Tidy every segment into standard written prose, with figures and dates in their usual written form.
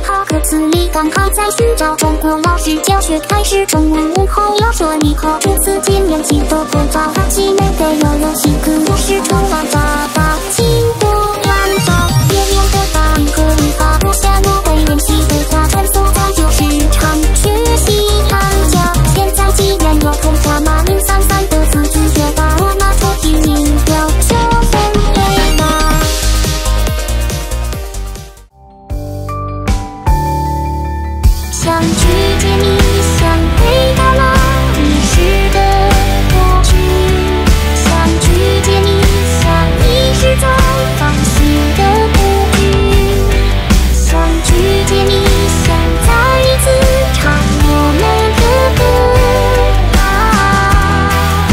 他歌词里刚好在寻找中国老师教学开始中文问候要说你好，初次见面记得过早，他既美得又有性格，我是头发扎大，请多关照。别念的答应和语法，我下我会练习的话，传送在就是常学习参加。现在既然有空加码033的字句学把我拿错记音标就分类吧。想去见你，想回到了遗失的过去，想去见你，想遗失在放弃的故居，想去见你，想再一次唱我们的歌啊。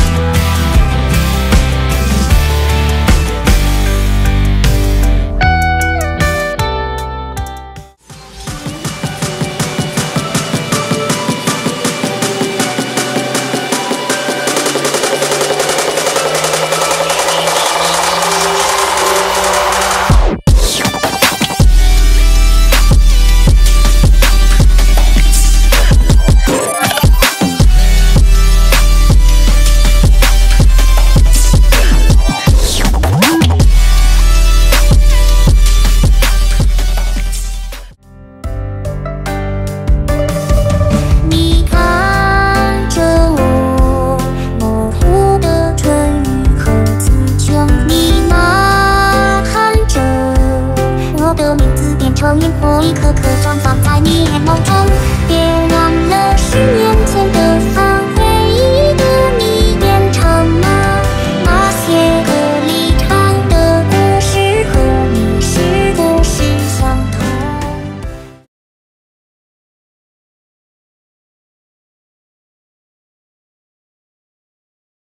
你看着我模糊的唇语和词穷，你呐喊着我的名字变成烟火，一颗颗绽放在你眼眸中。